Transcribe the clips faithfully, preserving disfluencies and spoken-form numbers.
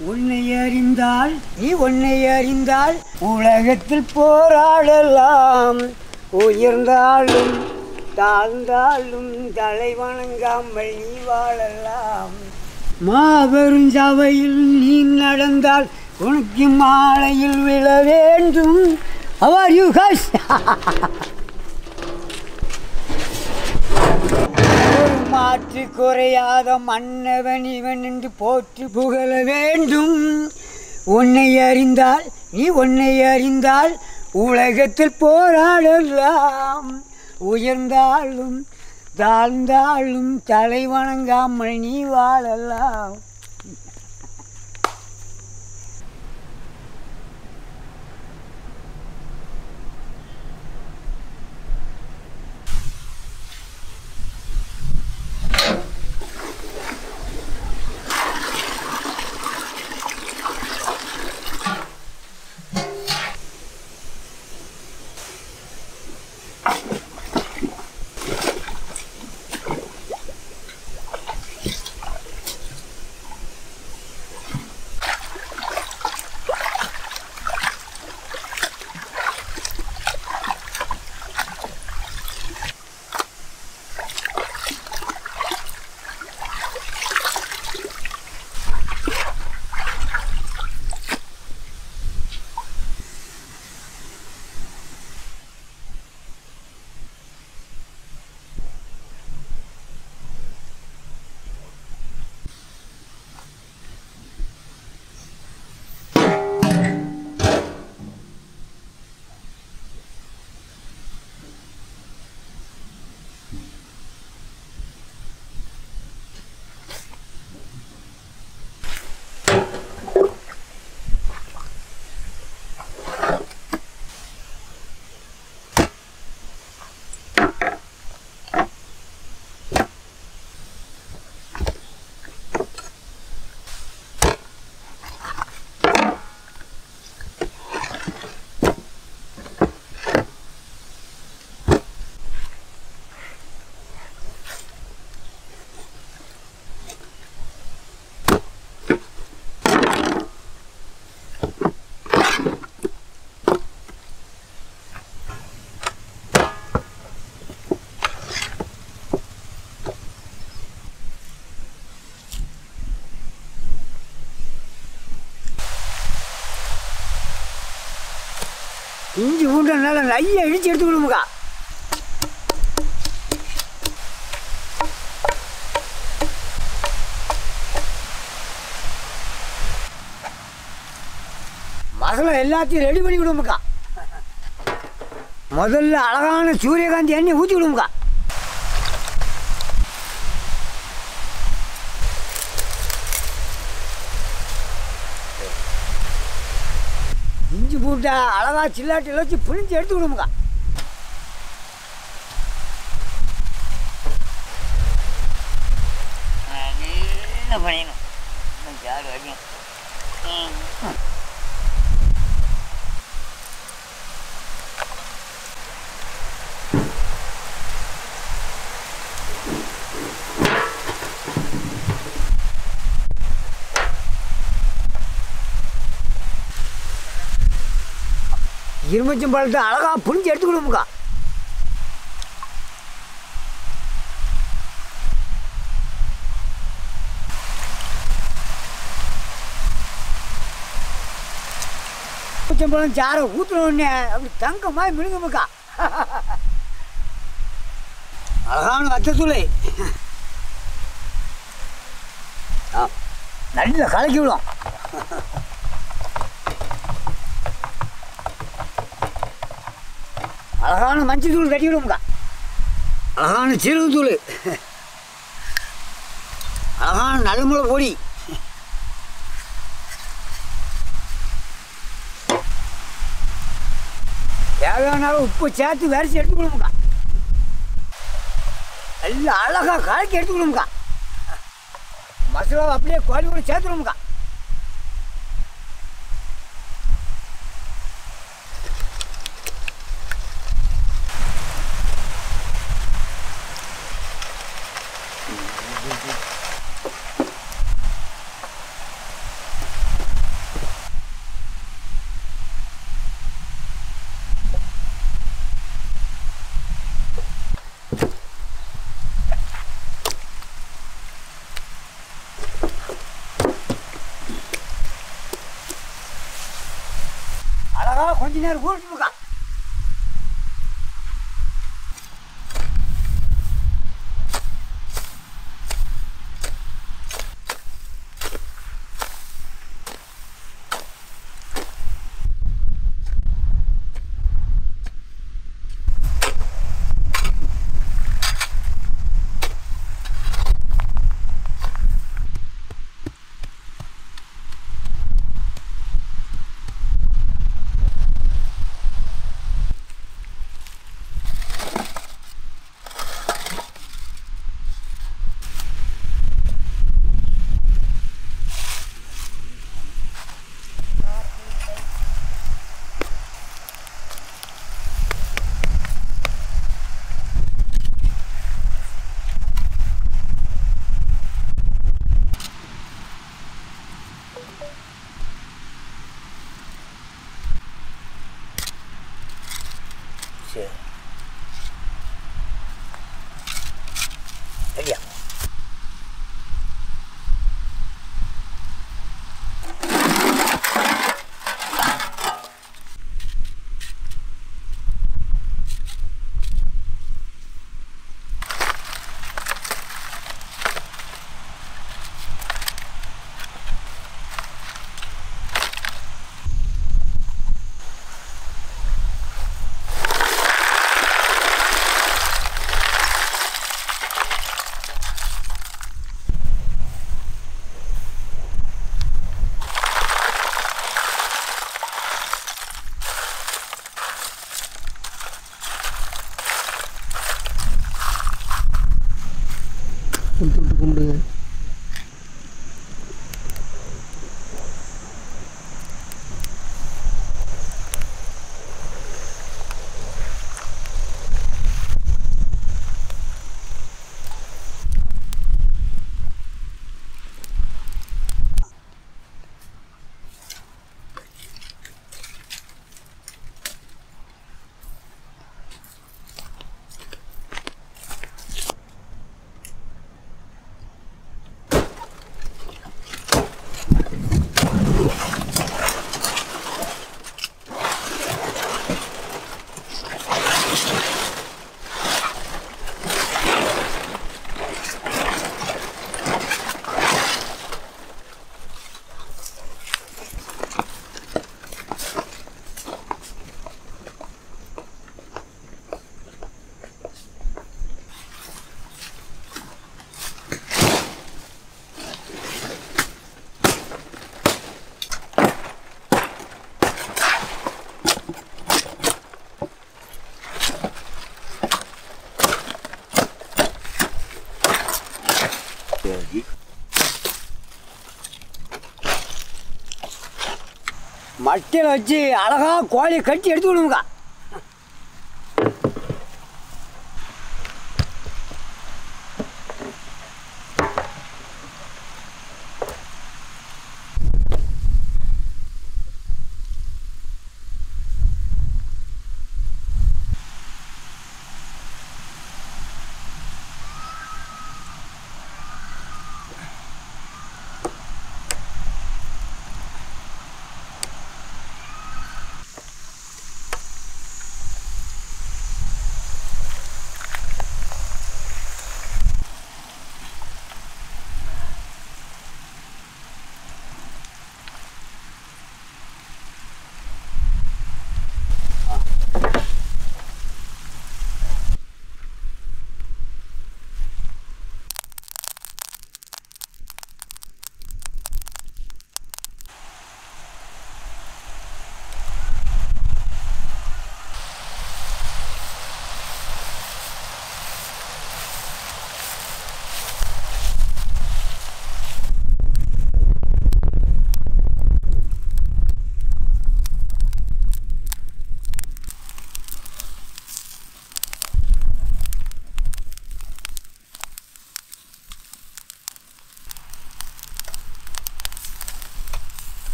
உன்னை அறிந்தால் நீ உன்னை அறிந்தால் உலகத்தில் போராடலாம். உயர்ந்தாலும் தாழ்ந்தாலும் தலை வணங்காமல் நீ வாழலாம். மாபெரும் சபையில் நீ நடந்தால் உனக்கு மாலையில் விழ வேண்டும். How are you guys? மாற்று குறையாத மன்னவன் இவன் என்று போற்றி புகழ வேண்டும். உன்னை அறிந்தால் நீ உன்னை அறிந்தால் உலகத்தில் போராடலாம். உயர்ந்தாலும் தாழ்ந்தாலும் தலை வணங்காமல் நீ வாழலாம். இஞ்சி பூண்டு நல்லா நிறைய இடிச்சு எடுத்துக்கணுமுக்கா. மசாலா எல்லாத்தையும் ரெடி பண்ணி விடுமுக்கா. முதல்ல அழகான சூரியகாந்தி எண்ணெய் ஊற்றி விடுமுக்கா. இஞ்சி பூட்டை அழகா சில்லாட்டில் வச்சு பிழிஞ்சு எடுத்து விடுமுக்கா. என்ன பண்ணிடணும் யார் வரைக்கும் இரும்பச்சம் பழத்தை அழகா புரிஞ்சு எடுத்துக்கணுமுக்கா. பழம் சாரை ஊத்துனோடனே அப்படி தங்கமாய் மினுங்குமுக்கா. அழகான வத்தத்தூளை நல்ல கலக்கி விடும். அழகான மஞ்சள் தூள் தட்டி விடுமுக்கா. அழகான சீரகத்தூள், அழகான நல்ல மிளகு பொடி, தேவையான உப்பு சேர்த்து வரைச்சி எடுத்துக்கணுமுக்கா. எல்லாம் அழகாக கலக்கி எடுத்துக்கணுமுக்கா. மசாலாவை அப்படியே கோழி கூட சேர்த்துக்கணுமுக்கா. அழகா கொஞ்ச நேரம் ஊறிட்டுருக்கா. சரி ரெடியா? கும்பிட்டு கும்பிடுங்க. மட்டையில் வச்சு அழகா கோழியை கட்டி எடுத்து விடுங்க.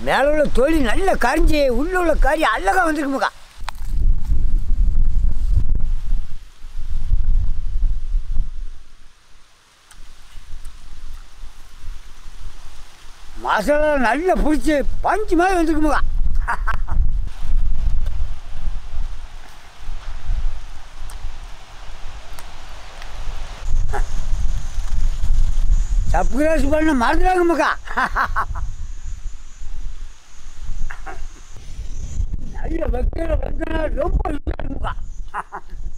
மேலே உள்ள தொழில் நல்ல கரிஞ்சி உள்ள உள்ள கறி அழகாக வந்துருக்குமுக்கா. மசாலா நல்லா பிடிச்சி பஞ்சு மாதிரி வந்துருக்குமுக்கா. சப்ஸ்கிரைப் பண்ண மறந்துடாங்கம்மாக்கா. நல்ல வைக்கிற வெங்காயம் ரொம்ப இருக்குமுக்கா.